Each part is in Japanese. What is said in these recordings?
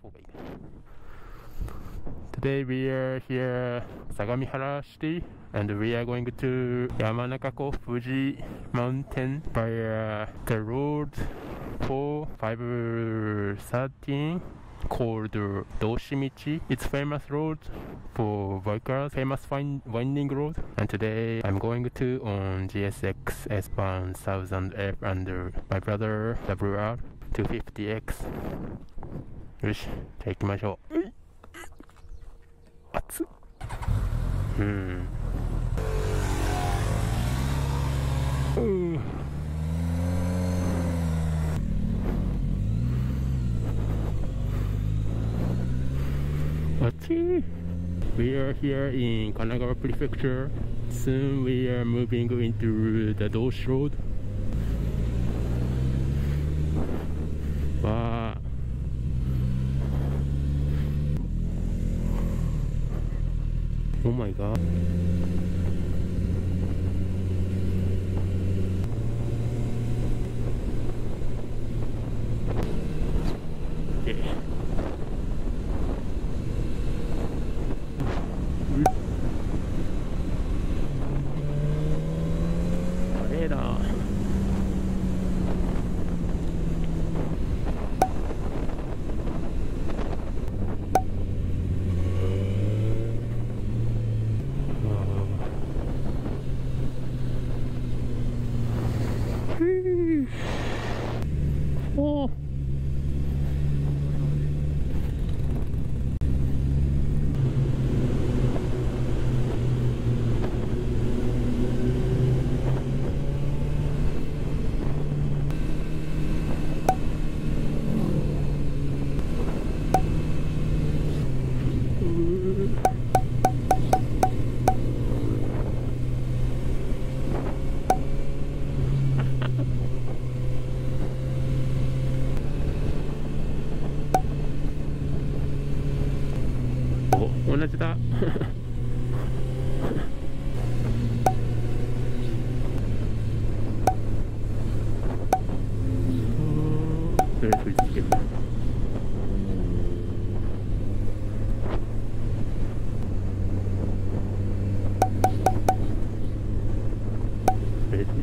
方がいいかな。Today we are here Sagamihara City and we are going to Yamanakako Fuji Mountain via the road 4513 called Doushi Michi. It's famous road for bikers, famous winding road. And today I'm going to on GSX S-Bahn 1000F and my brother WR 250X. よし、じゃあ行きましょう。暑っ。We are here in Kanagawa Prefecture. Soon we are moving into the Doushi Road. Wow. Oh my god. Yeah. おー、同じだ。とりあえず振り付ける。とりあえず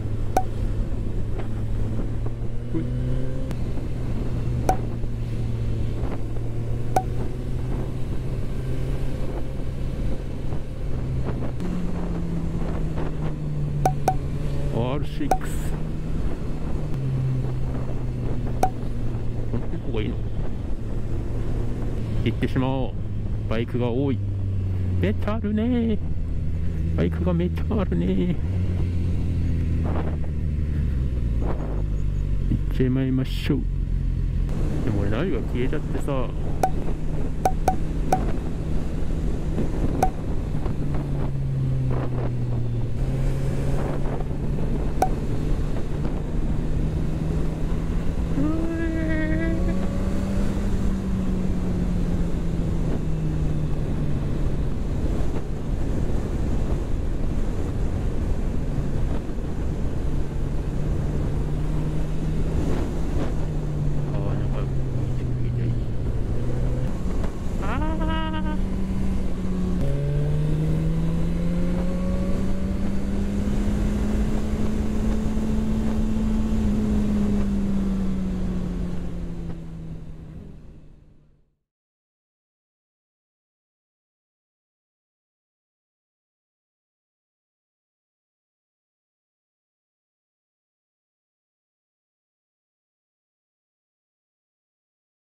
R6 この方がいいの？行ってしまおう。バイクが多い。めっちゃあるね。バイクがめっちゃあるね。行っちゃいましょう。でも俺ナビが消えちゃってさ、